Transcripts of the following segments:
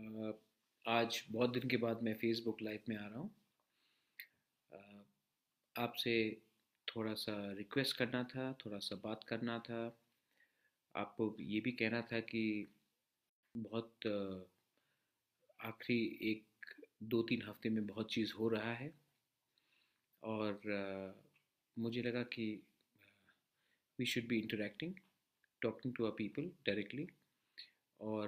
अ, आज बहुत दिन के बाद मैं फेसबुक लाइव में आ रहा हूँ। अ, आपसे थोड़ा सा रिक्वेस्ट करना था, थोड़ा सा बात करना था। आपको ये भी कहना था कि बहुत आखिरी एक दो तीन हफ्ते में बहुत चीज़ हो रहा है और मुझे लगा कि we should be interacting, talking to a people directly. और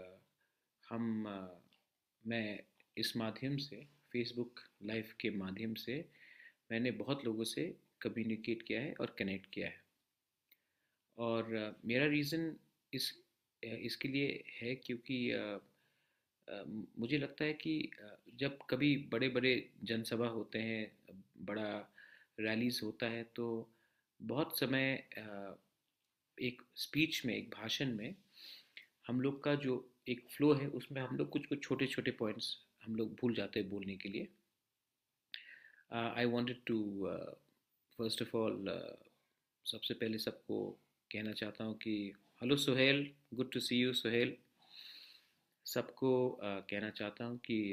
मैं इस माध्यम से, फेसबुक लाइव के माध्यम से, मैंने बहुत लोगों से कम्युनिकेट किया है और कनेक्ट किया है। और मेरा रीज़न इसके लिए है क्योंकि मुझे लगता है कि जब कभी बड़े बड़े जनसभा होते हैं, बड़ा रैलीज होता है, तो बहुत समय एक स्पीच में, एक भाषण में, हम लोग का जो एक फ्लो है उसमें हम लोग कुछ कुछ छोटे छोटे पॉइंट्स हम लोग भूल जाते हैं बोलने के लिए। I wanted to first of all, सबसे पहले सबको कहना चाहता हूँ कि hello Suhail, good to see you Suhail. सबको कहना चाहता हूँ कि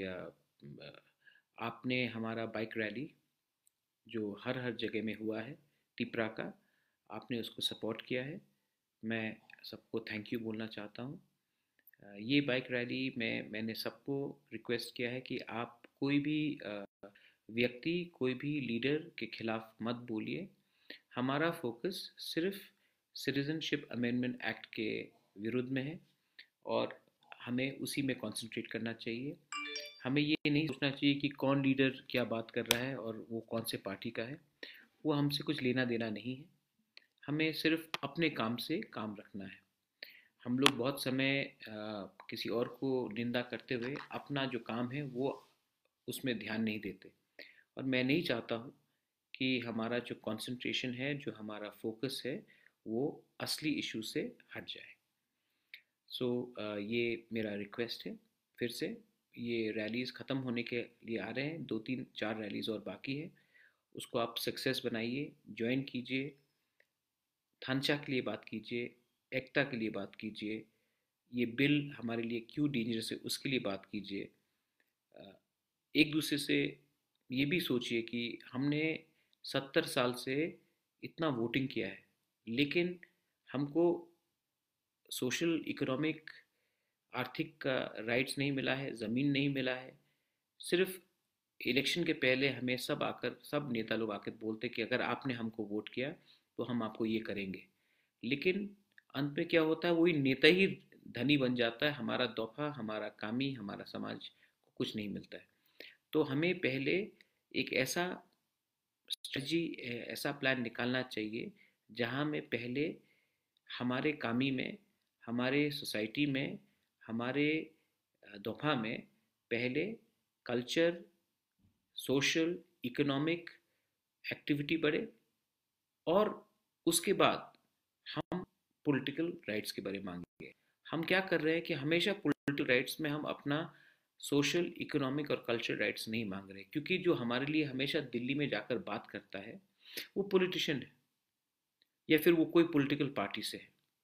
आपने हमारा बाइक रैली जो हर हर जगह में हुआ है, टिपरा का, आपने उसको सपोर्ट किया है। मैं सबको थैंक यू बोलना चाहता हूँ। ये बाइक रैली में मैंने सबको रिक्वेस्ट किया है कि आप कोई भी व्यक्ति, कोई भी लीडर के खिलाफ मत बोलिए। हमारा फोकस सिर्फ सिटीजनशिप अमेंडमेंट एक्ट के विरुद्ध में है और हमें उसी में कंसंट्रेट करना चाहिए। हमें ये नहीं सोचना चाहिए कि कौन लीडर क्या बात कर रहा है और वो कौन से पार्टी का है। वो हमसे कुछ लेना देना नहीं है। हमें सिर्फ अपने काम से काम रखना है। हम लोग बहुत समय किसी और को निंदा करते हुए अपना जो काम है वो उसमें ध्यान नहीं देते। और मैं नहीं चाहता हूँ कि हमारा जो कंसंट्रेशन है, जो हमारा फोकस है, वो असली इशू से हट जाए। सो ये मेरा रिक्वेस्ट है। फिर से, ये रैलीज़ ख़त्म होने के लिए आ रहे हैं, दो तीन चार रैलीज़ और बाकी है। उसको आप सक्सेस बनाइए, ज्वाइन कीजिए, थानचा के लिए बात कीजिए, एकता के लिए बात कीजिए, ये बिल हमारे लिए क्यों डेंजरस है उसके लिए बात कीजिए। अ, एक दूसरे से ये भी सोचिए कि हमने 70 साल से इतना वोटिंग किया है, लेकिन हमको सोशल, इकोनॉमिक, आर्थिक का राइट्स नहीं मिला है, ज़मीन नहीं मिला है। सिर्फ इलेक्शन के पहले हमें सब नेता लोग आकर बोलते कि अगर आपने हमको वोट किया तो हम आपको ये करेंगे। लेकिन अंत में क्या होता है, वही नेता ही धनी बन जाता है, हमारा तोहफा, हमारा कामी, हमारा समाज को कुछ नहीं मिलता है। तो हमें पहले एक ऐसा स्ट्रेटजी, ऐसा प्लान निकालना चाहिए जहाँ में पहले हमारे कामी में, हमारे सोसाइटी में, हमारे दोफा में पहले कल्चर, सोशल, इकोनॉमिक एक्टिविटी बढ़े, और उसके बाद हम पॉलिटिकल राइट्स के बारे में मांगेंगे। हम क्या कर रहे हैं कि हमेशा पॉलिटिकल राइट्स में हम अपना सोशल, इकोनॉमिक और कल्चर राइट्स नहीं मांग रहे, क्योंकि जो हमारे लिए हमेशा दिल्ली में जाकर बात करता है वो पॉलिटिशियन है या फिर वो कोई पॉलिटिकल पार्टी से है।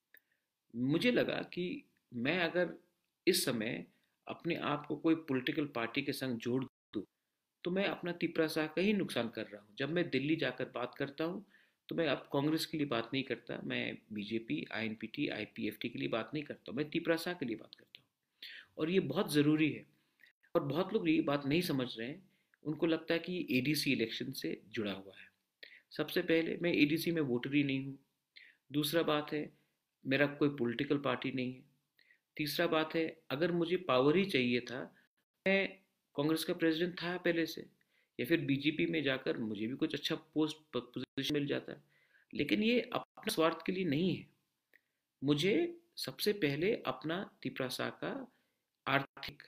मुझे लगा कि मैं अगर इस समय अपने आप को कोई पॉलिटिकल पार्टी के संग जोड़ दूँ तो मैं अपना तिपरा सा का ही नुकसान कर रहा हूँ। जब मैं दिल्ली जाकर बात करता हूँ तो मैं अब कांग्रेस के लिए बात नहीं करता, मैं बीजेपी, आईएनपीटी, आईपीएफटी के लिए बात नहीं करता, मैं तिपरा सा के लिए बात करता हूँ। और ये बहुत ज़रूरी है। और बहुत लोग ये बात नहीं समझ रहे हैं। उनको लगता है कि ये एडीसी इलेक्शन से जुड़ा हुआ है। सबसे पहले, मैं एडीसी में वोटर ही नहीं हूँ। दूसरा बात है, मेरा कोई पॉलिटिकल पार्टी नहीं है। तीसरा बात है, अगर मुझे पावर ही चाहिए था, मैं कांग्रेस का प्रेसिडेंट था पहले से, या फिर बीजेपी में जाकर मुझे भी कुछ अच्छा पोस्ट पोजीशन मिल जाता है। लेकिन ये अपना स्वार्थ के लिए नहीं है। मुझे सबसे पहले अपना तिपरासा का आर्थिक,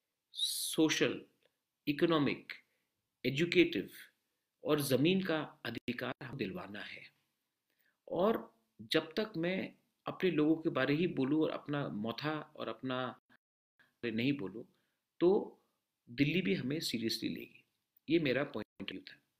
सोशल, इकोनॉमिक, एजुकेटिव और ज़मीन का अधिकार हम दिलवाना है। और जब तक मैं अपने लोगों के बारे ही बोलूँ और अपना मौथा और अपना नहीं बोलूँ, तो दिल्ली भी हमें सीरियसली लेगी। ये मेरा पॉइंट व्यू था।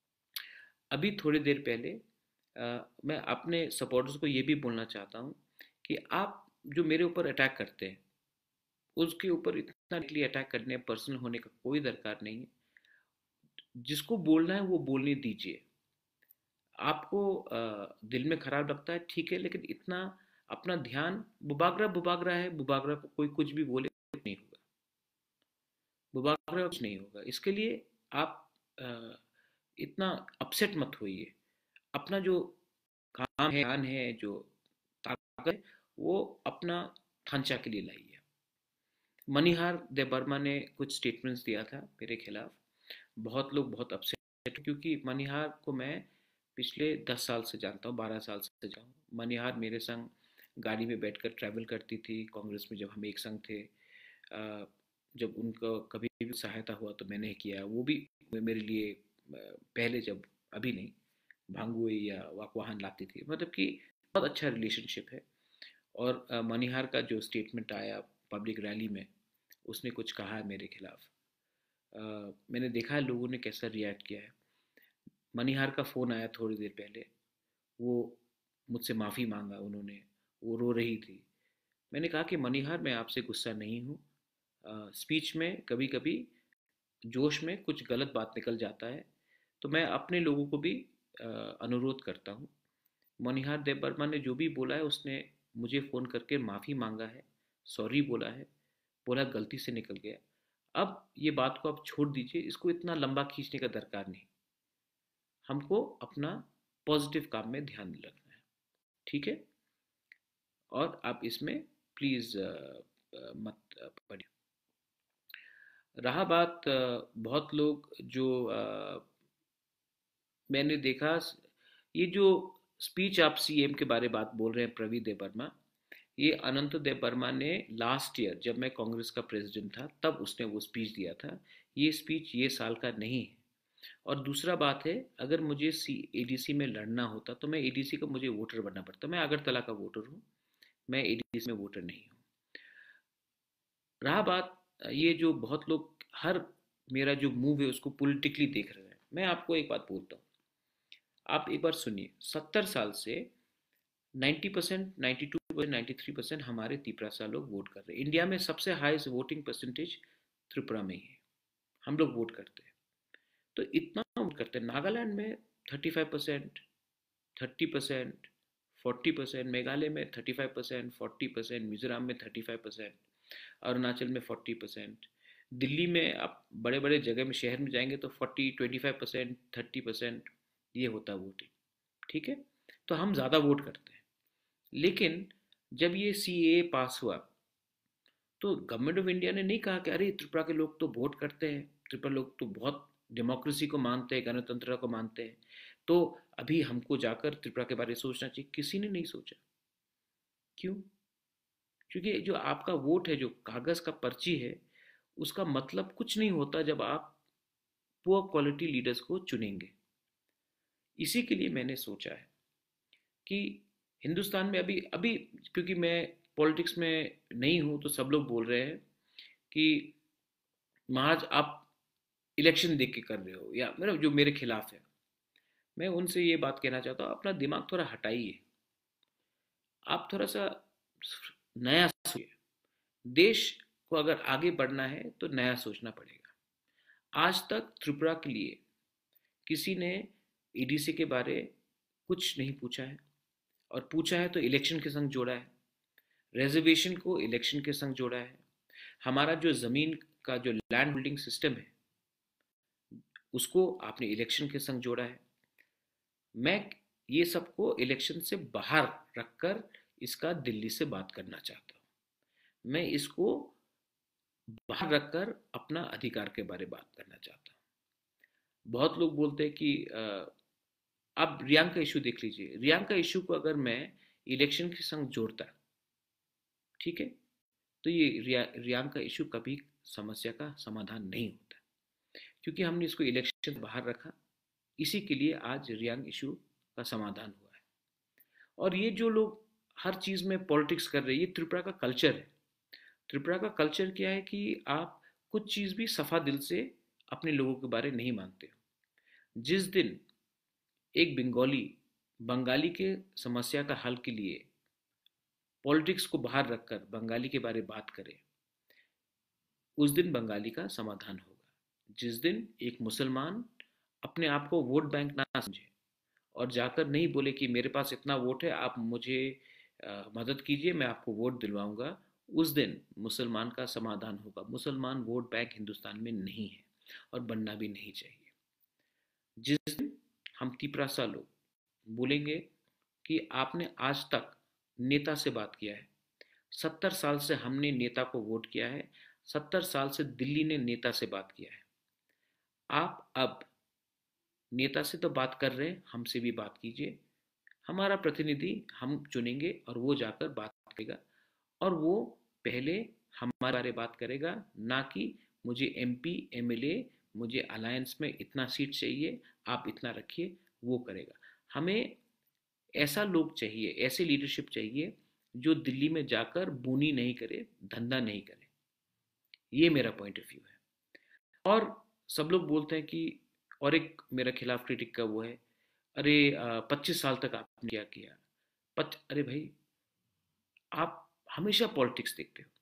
अभी थोड़ी देर पहले मैं अपने सपोर्टर्स को ये भी बोलना चाहता हूँ कि आप जो मेरे ऊपर अटैक करते हैं उसके ऊपर इतना अटैक करने पर्सनल होने का कोई दरकार नहीं है। जिसको बोलना है वो बोलने दीजिए। आपको दिल में खराब लगता है ठीक है, लेकिन इतना अपना ध्यान, बुबागरा बुबागरा है, बुबागरा को कोई कुछ भी बोले नहीं होगा, बुबागरा कुछ नहीं होगा। इसके लिए आप अ, इतना अपसेट मत होइए। अपना जो काम है, ज्ञान है, जो ताकत है, वो अपना ढांचा के लिए लाइए। मनीहार दे बर्मा ने कुछ स्टेटमेंट्स दिया था मेरे खिलाफ। बहुत लोग बहुत अपसेट, क्योंकि मनीहार को मैं पिछले 10 साल से जानता हूँ, 12 साल से जानता हूँ। मनीहार मेरे संग गाड़ी में बैठकर ट्रैवल करती थी कांग्रेस में, जब हम एक संग थे। जब उनको कभी भी सहायता हुआ तो मैंने किया, वो भी मेरे लिए पहले, जब अभी नहीं, भांगुए या वाकवाहन लाती थी, मतलब कि बहुत अच्छा रिलेशनशिप है। और मनीहार का जो स्टेटमेंट आया पब्लिक रैली में, उसने कुछ कहा है मेरे खिलाफ। मैंने देखा है लोगों ने कैसा रिएक्ट किया है। मनीहार का फ़ोन आया थोड़ी देर पहले, वो मुझसे माफ़ी मांगा उन्होंने, वो रो रही थी। मैंने कहा कि मनीहार, मैं आपसे गुस्सा नहीं हूँ। स्पीच में कभी कभी जोश में कुछ गलत बात निकल जाता है, तो मैं अपने लोगों को भी अनुरोध करता हूँ। मनीहार देव वर्मा ने जो भी बोला है, उसने मुझे फ़ोन करके माफ़ी मांगा है, सॉरी बोला है, बोला गलती से निकल गया। अब ये बात को आप छोड़ दीजिए, इसको इतना लंबा खींचने का दरकार नहीं। हमको अपना पॉजिटिव काम में ध्यान रखना है, ठीक है? और आप इसमें प्लीज़ मत पड़िए। रहा बात बहुत लोग जो मैंने देखा, ये जो स्पीच आप सीएम के बारे बात बोल रहे हैं, प्रवीण देव वर्मा, ये अनंत देव वर्मा ने लास्ट ईयर, जब मैं कांग्रेस का प्रेसिडेंट था, तब उसने वो स्पीच दिया था। ये स्पीच ये साल का नहीं है। और दूसरा बात है, अगर मुझे सी एडीसी में लड़ना होता तो मैं एडीसी का मुझे वोटर बनना पड़ता। मैं अगरतला का वोटर हूँ, मैं एडीसी में वोटर नहीं हूँ। रहा बात, ये जो बहुत लोग हर मेरा जो मूव है उसको पॉलिटिकली देख रहे हैं, मैं आपको एक बात बोलता हूँ, आप एक बार सुनिए। 70 साल से 90%, 92%, 93% हमारे तिपरासा लोग वोट कर रहे हैं। इंडिया में सबसे हाईएस्ट वोटिंग परसेंटेज त्रिपुरा में ही है, हम लोग वोट करते हैं। तो इतना वोट करते हैं। नागालैंड में 35%, 30%, 40%, मेघालय में 35%, 40%, मिजोरम में 35%, अरुणाचल में 40%। दिल्ली में आप बड़े बड़े जगह में, शहर में जाएंगे तो 25%, 30% ये होता है वोटिंग, ठीक है? तो हम ज़्यादा वोट करते हैं। लेकिन जब ये सी ए पास हुआ, तो गवर्नमेंट ऑफ इंडिया ने नहीं कहा कि अरे त्रिपुरा के लोग तो वोट करते हैं, त्रिपुरा लोग तो बहुत डेमोक्रेसी को मानते हैं, गणतंत्र को मानते हैं, तो अभी हमको जाकर त्रिपुरा के बारे में सोचना चाहिए। किसी ने नहीं सोचा। क्यों? क्योंकि जो आपका वोट है, जो कागज़ का पर्ची है, उसका मतलब कुछ नहीं होता जब आप पुअर क्वालिटी लीडर्स को चुनेंगे। इसी के लिए मैंने सोचा है कि हिंदुस्तान में अभी अभी, क्योंकि मैं पॉलिटिक्स में नहीं हूँ, तो सब लोग बोल रहे हैं कि महाराज आप इलेक्शन देख के कर रहे हो, या मेरा जो मेरे खिलाफ है। मैं उनसे ये बात कहना चाहता हूँ, अपना दिमाग थोड़ा हटाइए। आप थोड़ा सा नया सोचिए। देश को अगर आगे बढ़ना है तो नया सोचना पड़ेगा। आज तक त्रिपुरा के लिए किसी ने ईडीसी के बारे कुछ नहीं पूछा है, और पूछा है तो इलेक्शन के संग जोड़ा है। रिजर्वेशन को इलेक्शन के संग जोड़ा है। हमारा जो ज़मीन का जो लैंड होल्डिंग सिस्टम है, उसको आपने इलेक्शन के संग जोड़ा है। मैं ये सबको इलेक्शन से बाहर रखकर इसका दिल्ली से बात करना चाहता हूँ। मैं इसको बाहर रखकर अपना अधिकार के बारे में बात करना चाहता हूँ। बहुत लोग बोलते हैं कि आप रियांग का इशू देख लीजिए। रियांग का इशू को अगर मैं इलेक्शन के संग जोड़ता, ठीक है, तो ये रियांग का इशू कभी समस्या का समाधान नहीं होता, क्योंकि हमने इसको इलेक्शन से बाहर रखा। इसी के लिए आज रियांग इशू का समाधान हुआ है। और ये जो लोग हर चीज़ में पॉलिटिक्स कर रहे हैं, ये त्रिपुरा का कल्चर है। त्रिपुरा का कल्चर क्या है कि आप कुछ चीज़ भी सफा दिल से अपने लोगों के बारे नहीं मानते हो। जिस दिन एक बंगाली बंगाली के समस्या का हल के लिए पॉलिटिक्स को बाहर रखकर बंगाली के बारे में बात करे, उस दिन बंगाली का समाधान होगा। जिस दिन एक मुसलमान अपने आप को वोट बैंक ना समझे और जाकर नहीं बोले कि मेरे पास इतना वोट है, आप मुझे मदद कीजिए, मैं आपको वोट दिलवाऊंगा, उस दिन मुसलमान का समाधान होगा। मुसलमान वोट बैंक हिंदुस्तान में नहीं है और बनना भी नहीं चाहिए। जिस दिन हम तिपरासा लोग बोलेंगे कि आपने आज तक नेता से बात किया है, 70 साल से हमने नेता को वोट किया है, 70 साल से दिल्ली ने नेता से बात किया है, आप अब नेता से तो बात कर रहे हैं, हमसे भी बात कीजिए। हमारा प्रतिनिधि हम चुनेंगे और वो जाकर बात करेगा, और वो पहले हमारे बारे बात करेगा, ना कि मुझे एमपी एमएलए, मुझे अलायंस में इतना सीट चाहिए, आप इतना रखिए, वो करेगा। हमें ऐसा लोग चाहिए, ऐसे लीडरशिप चाहिए जो दिल्ली में जाकर बोनी नहीं करे, धंधा नहीं करे। ये मेरा पॉइंट ऑफ व्यू है। और सब लोग बोलते हैं कि, और एक मेरा खिलाफ क्रिटिक का वो है, अरे 25 साल तक आपने क्या किया। अरे भाई, आप हमेशा पॉलिटिक्स देखते हो।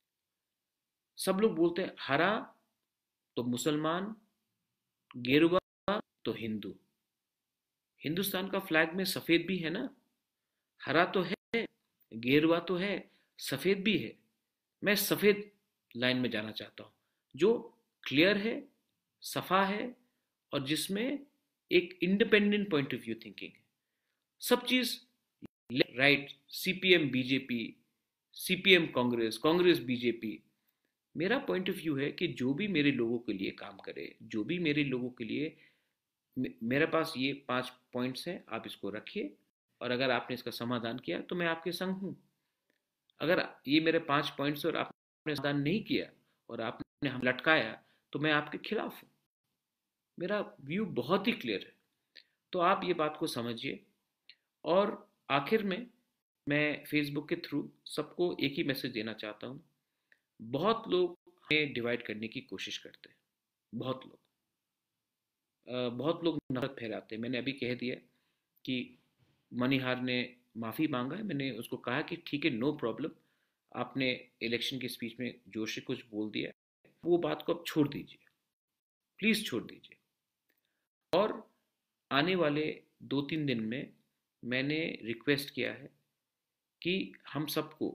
सब लोग बोलते हैं हरा तो मुसलमान, गेरुआ तो हिंदू। हिंदुस्तान का फ्लैग में सफेद भी है ना, हरा तो है, गेरुआ तो है, सफेद भी है। मैं सफेद लाइन में जाना चाहता हूँ, जो क्लियर है, सफा है, और जिसमें एक independent point of view thinking है। सब चीज right, CPM BJP, CPM Congress, Congress BJP. मेरा पॉइंट ऑफ व्यू है कि जो भी मेरे लोगों के लिए काम करे, जो भी मेरे लोगों के लिए, मेरे पास ये 5 पॉइंट्स हैं, आप इसको रखिए, और अगर आपने इसका समाधान किया तो मैं आपके संग हूँ। अगर ये मेरे 5 पॉइंट्स और आपने समाधान नहीं किया और आपने हम लटकाया, तो मैं आपके खिलाफ हूँ। मेरा व्यू बहुत ही क्लियर है, तो आप ये बात को समझिए। और आखिर में मैं फेसबुक के थ्रू सबको एक ही मैसेज देना चाहता हूँ। बहुत लोग हमें डिवाइड करने की कोशिश करते हैं, बहुत लोग नफरत फैलाते हैं। मैंने अभी कह दिया कि मनीहार ने माफ़ी मांगा है, मैंने उसको कहा कि ठीक है, नो प्रॉब्लम, आपने इलेक्शन की स्पीच में जोर से कुछ बोल दिया, वो बात को अब छोड़ दीजिए, प्लीज़ छोड़ दीजिए। और आने वाले 2-3 दिन में मैंने रिक्वेस्ट किया है कि हम सबको,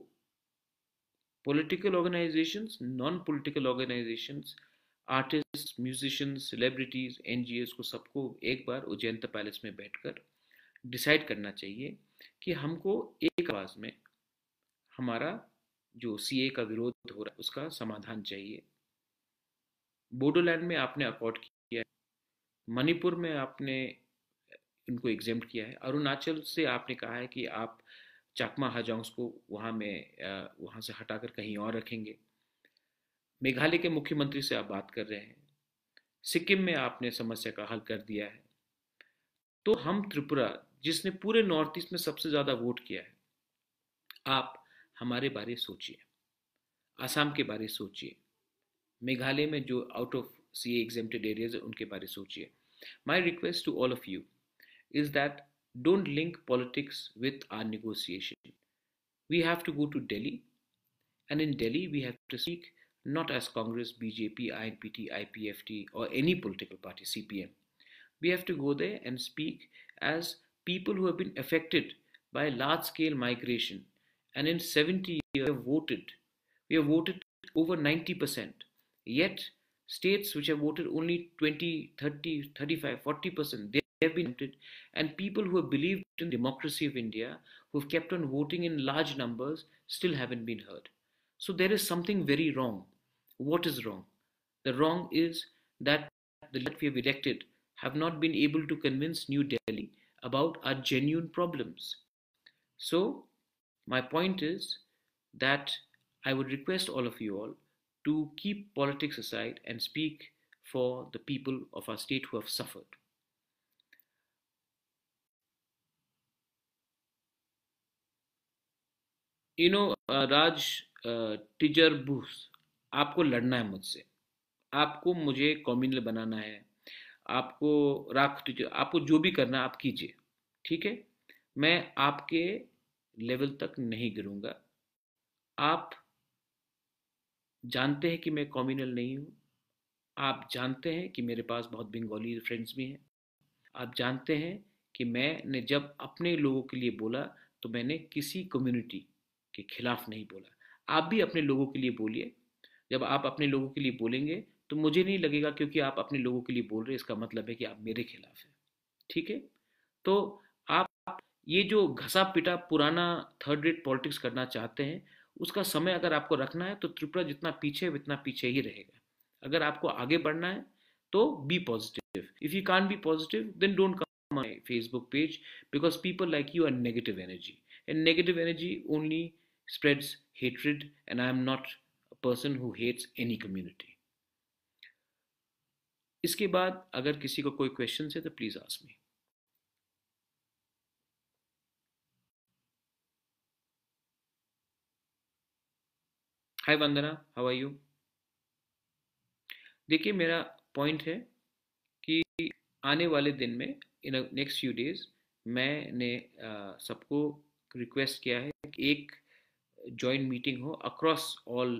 political organisations, non political organisations, artists, musicians, celebrities, NGOs को सबको एक बार उज्जैन पैलेस में बैठकर डिसाइड करना चाहिए कि हमको एक आवाज़ में हमारा जो सीए का विरोध हो रहा है उसका समाधान चाहिए। बोडोलैंड में आपने अकॉर्ड किया है, मणिपुर में आपने उनको एग्जेम्प्ट किया है, अरुणाचल से आपने कहा है कि आप चाकमा हाजांग्स को वहाँ से हटाकर कहीं और रखेंगे, मेघालय के मुख्यमंत्री से आप बात कर रहे हैं, सिक्किम में आपने समस्या का हल कर दिया है। तो हम त्रिपुरा, जिसने पूरे नॉर्थ ईस्ट में सबसे ज़्यादा वोट किया है, आप हमारे बारे सोचिए, आसाम के बारे सोचिए, मेघालय में जो out of C exempted areas है उनके बारे सोचिए। My request to all of you is that don't link politics with our negotiation. We have to go to Delhi, and in Delhi we have to speak not as Congress, BJP, INPT, IPFT, or any political party, CPM. We have to go there and speak as people who have been affected by large scale migration. And in 70 years, we have voted over 90%. Yet, states which have voted only 20, 30, 35, 40%, they have been tempted. And people who have believed in democracy of India, who have kept on voting in large numbers, still haven't been heard. So there is something very wrong. What is wrong? The wrong is that the leaders we have elected have not been able to convince New Delhi about our genuine problems. So, my point is that I would request all of you all to keep politics aside and speak for the people of our state who have suffered. राज टिजर बूस, आपको लड़ना है मुझसे, आपको मुझे communal बनाना है, आपको राख टीचर, आपको जो भी करना आप कीजिए, ठीक है। मैं आपके लेवल तक नहीं गिरूंगा। आप जानते हैं कि मैं कम्युनल नहीं हूँ। आप जानते हैं कि मेरे पास बहुत बंगाली फ्रेंड्स भी हैं। आप जानते हैं कि मैंने जब अपने लोगों के लिए बोला तो मैंने किसी कम्युनिटी के खिलाफ नहीं बोला। आप भी अपने लोगों के लिए बोलिए। जब आप अपने लोगों के लिए बोलेंगे तो मुझे नहीं लगेगा क्योंकि आप अपने लोगों के लिए बोल रहे हैं इसका मतलब है कि आप मेरे खिलाफ हैं। ठीक है? तो आप ये जो घसा पिटा पुराना थर्ड रेट पॉलिटिक्स करना चाहते हैं, उसका समय अगर आपको रखना है तो त्रिपुरा जितना पीछे है उतना पीछे ही रहेगा। अगर आपको आगे बढ़ना है तो be positive. If you can't be positive then don't come my Facebook page, because people like you are negative energy, and negative energy only spreads hatred, and I am not a person who hates any community. इसके बाद अगर किसी को कोई question है तो please ask me. Hi Vandana, how are you? देखिए, मेरा पॉइंट है कि आने वाले दिन में, इन नेक्स्ट फ्यू डेज, मैंने सबको रिक्वेस्ट किया है कि एक जॉइंट मीटिंग हो अक्रॉस ऑल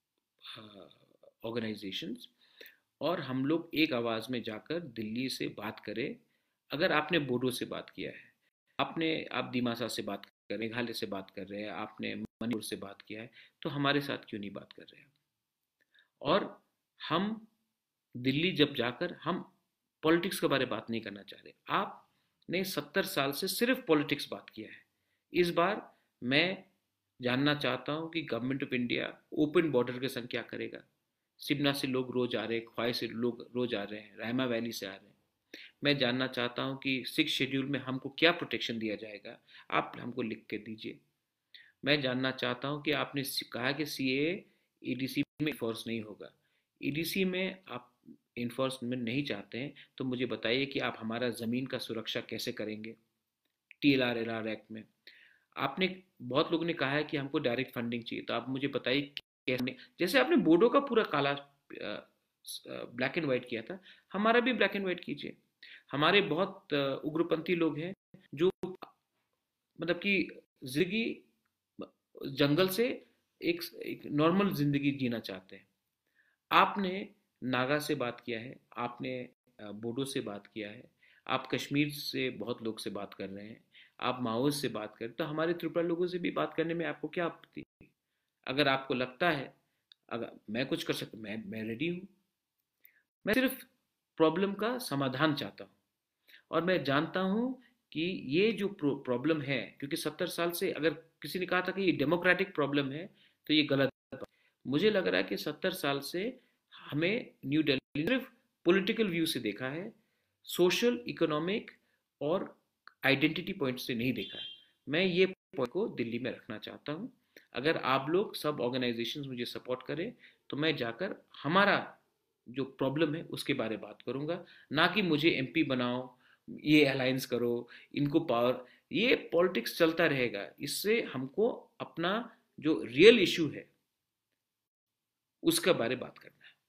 ऑर्गेनाइजेशंस, और हम लोग एक आवाज़ में जाकर दिल्ली से बात करें। अगर आपने बोडो से बात किया है, आप दिमासा से बात कर रहे हैं, मेघालय से बात कर रहे हैं, आपने मणिपुर से बात किया है, तो हमारे साथ क्यों नहीं बात कर रहे हैं? और हम दिल्ली जब जाकर हम पॉलिटिक्स के बारे में बात नहीं करना चाह रहे। आपने 70 साल से सिर्फ पॉलिटिक्स बात किया है। इस बार मैं जानना चाहता हूं कि government of India open border के संग क्या करेगा। सिमना से लोग रोज आ रहे हैं, ख्वाई से लोग रोज आ रहे हैं, रायमा वैली से आ रहे हैं। मैं जानना चाहता हूं कि 6 शेड्यूल में हमको क्या प्रोटेक्शन दिया जाएगा, आप हमको लिख के दीजिए। मैं जानना चाहता हूं कि आपने कहा कि सीए ईडीसी में इन्फोर्स नहीं होगा। ईडीसी में आप इन्फोर्समेंट नहीं चाहते हैं तो मुझे बताइए कि आप हमारा ज़मीन का सुरक्षा कैसे करेंगे टीएलआर एलआर एक्ट में। आपने बहुत लोगों ने कहा है कि हमको डायरेक्ट फंडिंग चाहिए, तो आप मुझे बताइए कैसे। जैसे आपने बोडो का पूरा काला ब्लैक एंड वाइट किया था, हमारा भी ब्लैक एंड वाइट कीजिए। हमारे बहुत उग्रपंथी लोग हैं जो मतलब कि जिंदगी जंगल से एक नॉर्मल जिंदगी जीना चाहते हैं। आपने नागा से बात किया है, आपने बोडो से बात किया है, आप कश्मीर से बहुत लोग से बात कर रहे हैं, आप माओस से बात कर, तो हमारे त्रिपुरा लोगों से भी बात करने में आपको क्या आपत्ति? अगर आपको लगता है अगर मैं कुछ कर सकता, मैं रेडी हूँ। मैं सिर्फ प्रॉब्लम का समाधान चाहता हूँ। और मैं जानता हूँ कि ये जो प्रॉब्लम है, क्योंकि 70 साल से अगर किसी ने कहा था कि ये डेमोक्रेटिक प्रॉब्लम है तो ये गलत। मुझे लग रहा है कि 70 साल से हमें न्यू दिल्ली सिर्फ पॉलिटिकल व्यू से देखा है, सोशल इकोनॉमिक और आइडेंटिटी पॉइंट से नहीं देखा है। मैं ये पॉइंट को दिल्ली में रखना चाहता हूँ। अगर आप लोग सब ऑर्गेनाइजेशंस मुझे सपोर्ट करें तो मैं जाकर हमारा जो प्रॉब्लम है उसके बारे में बात करूंगा, ना कि मुझे एमपी बनाओ, ये अलायंस करो, इनको पावर। ये पॉलिटिक्स चलता रहेगा। इससे हमको अपना जो रियल इशू है उसका बारे में बात करना है।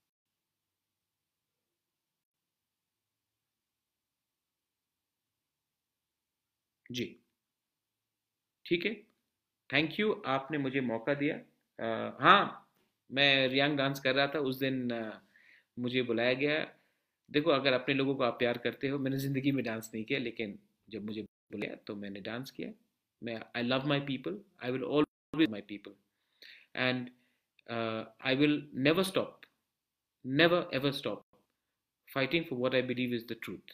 जी, ठीक है। थैंक यू, आपने मुझे मौका दिया। हाँ, मैं रियांग डांस कर रहा था उस दिन, मुझे बुलाया गया। देखो, अगर अपने लोगों को आप प्यार करते हो, मैंने ज़िंदगी में डांस नहीं किया, लेकिन जब मुझे बुलाया तो मैंने डांस किया। मैं I love my people, I will always my people, and I will never stop, never ever stop fighting for what I believe is the truth.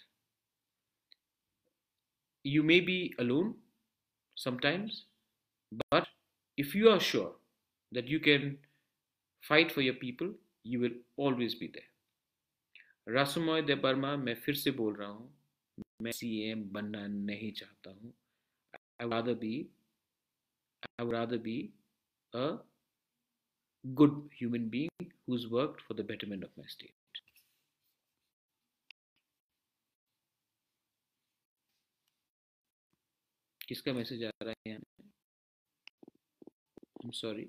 You may be alone sometimes, but if you are sure that you can fight for your people, you will always be there. Rasumoy Debbarma, मैं फिर से बोल रहा हूँ, मैं CM बनना नहीं चाहता हूँ। I would rather be I would rather be a good human being who's worked for the betterment of my state. किसका मैसेज आ रहा है यहाँ? I'm sorry.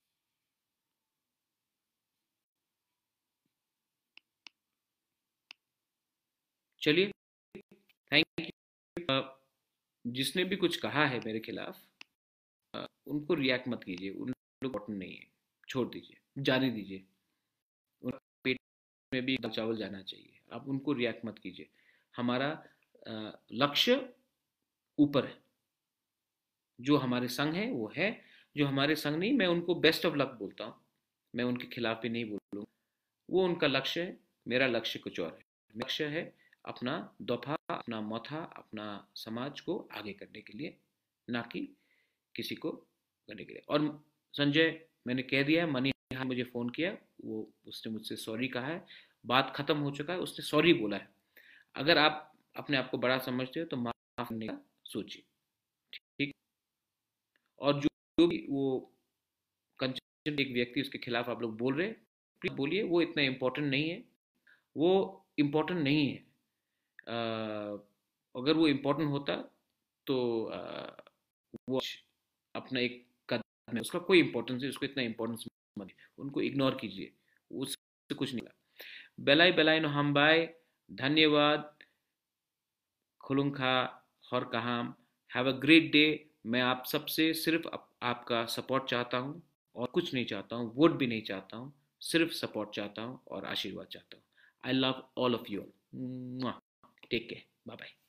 चलिए, थैंक यू। जिसने भी कुछ कहा है मेरे खिलाफ, उनको रिएक्ट मत कीजिए, उन लोग इम्पोर्टेंट नहीं है, छोड़ दीजिए। जाने दीजिए, उनके पेट में भी दाल चावल जाना चाहिए, आप उनको रिएक्ट मत कीजिए। हमारा लक्ष्य ऊपर है, जो हमारे संग है वो है, जो हमारे संग नहीं, मैं उनको बेस्ट ऑफ लक बोलता हूँ, मैं उनके खिलाफ भी नहीं बोलूँगा। वो उनका लक्ष्य है, मेरा लक्ष्य कुछ और है। मेरा लक्ष्य है अपना दफा, अपना मथा, अपना समाज को आगे करने के लिए, ना कि किसी को करने के लिए। और संजय, मैंने कह दिया है, मनी ने मुझे फ़ोन किया, वो उसने मुझसे सॉरी कहा है, बात खत्म हो चुका है, उसने सॉरी बोला है। अगर आप अपने आप को बड़ा समझते हो तो माफ करने का सोचिए, ठीक। और जो भी वो कंचन एक व्यक्ति उसके खिलाफ आप लोग बोल रहे हैं, प्लीज बोलिए, वो इतना इम्पोर्टेंट नहीं है, वो इम्पोर्टेंट नहीं है। अगर वो इम्पोर्टेंट होता तो वो अपना एक कदम है, उसका कोई इम्पोर्टेंस नहीं, उसको इतना इम्पोर्टेंस मत दीजिए, उनको इग्नोर कीजिए, उससे कुछ नहीं। बेलाई बेलाई नो हम बाय, धन्यवाद, खुलुंखा, हर कहाम, हैव अ ग्रेट डे। मैं आप सबसे सिर्फ आपका सपोर्ट चाहता हूँ, और कुछ नहीं चाहता हूँ, वोट भी नहीं चाहता हूँ, सिर्फ सपोर्ट चाहता हूँ और आशीर्वाद चाहता हूँ। I love all of you all. Take care, bye bye.